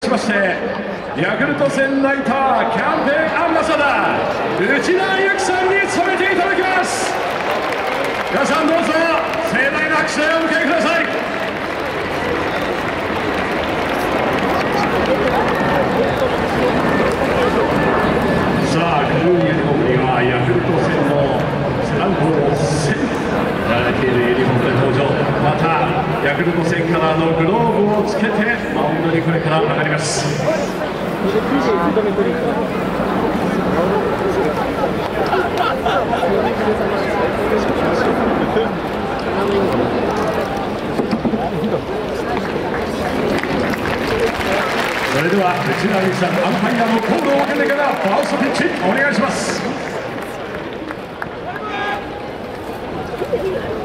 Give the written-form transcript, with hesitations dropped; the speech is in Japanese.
ちましてヤクルト1000ナイターキャンペーンアンバサダー内田有紀さんに務めていただきます。皆さんどうぞ盛大な拍手でお迎えください。さあ黒いユニフォームにはヤクルト1000の背番号1000やられているユニフォームで登場。またヤクルト1000カラーのグローブをつけてマウンドにこれから上がります。それでは内田有紀さん、アンパイアのコールを受けてからファーストピッチお願いします。